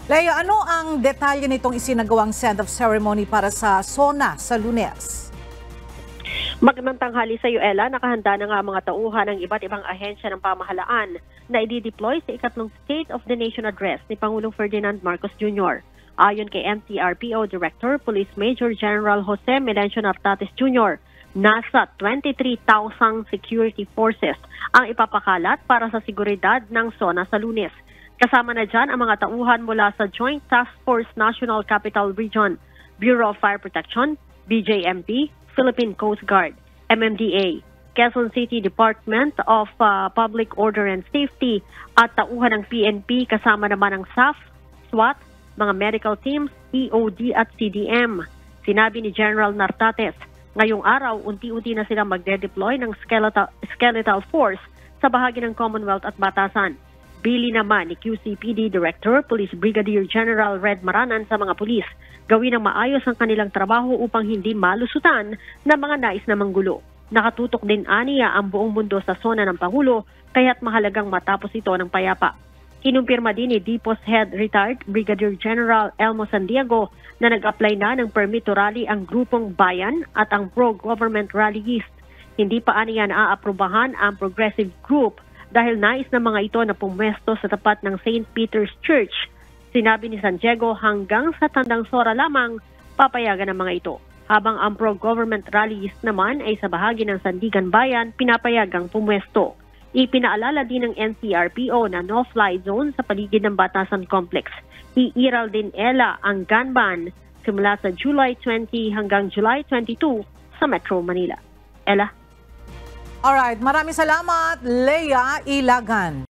Leo, ano ang detalye nitong isinagawang send-off ceremony para sa SONA sa Lunes? Magandang tanghali sa iyo, Ella. Nakahanda na nga mga tauhan ng iba't ibang ahensya ng pamahalaan na i-deploy sa ikatlong State of the Nation Address ni Pangulong Ferdinand Marcos Jr. Ayon kay NCRPO Director Police Major General Jose Melencio Nartates Jr., nasa 23,000 security forces ang ipapakalat para sa seguridad ng SONA sa Lunes. Kasama na dyan ang mga tauhan mula sa Joint Task Force National Capital Region, Bureau of Fire Protection, BJMP, Philippine Coast Guard, MMDA, Quezon City Department of Public Order and Safety at tauhan ng PNP kasama naman ng SAF, SWAT, mga medical teams, EOD at CDM. Sinabi ni General Nartates, ngayong araw unti-unti na silang magde-deploy ng skeletal force sa bahagi ng Commonwealth at Batasan. Bili naman ni QCPD Director Police Brigadier General Red Maranan sa mga pulis gawin ng maayos ang kanilang trabaho upang hindi malusutan ng mga nais na manggulo. Nakatutok din aniya ang buong mundo sa SONA ng Pangulo kaya't mahalagang matapos ito ng payapa. Kinumpirma din ni DPOS Head Retired Brigadier General Elmo Sandiego na nag-apply na ng permit to rally ang grupong Bayan at ang pro-government rallyist. Hindi pa aniya naaaprubahan ang progressive group dahil nais ng mga ito na pumwesto sa tapat ng St. Peter's Church. Sinabi ni Sandiego hanggang sa tandang sora lamang papayagan ng mga ito. Habang ang pro-government rallyist naman ay sa bahagi ng Sandigan Bayan pinapayagang pumwesto. Ipinaalala din ng NCRPO na no-fly zone sa paligid ng Batasan Complex. Iiral din Ella ang gun ban simula sa July 20 hanggang July 22 sa Metro Manila. Ella? Alright, maraming salamat, Leia Ilagan.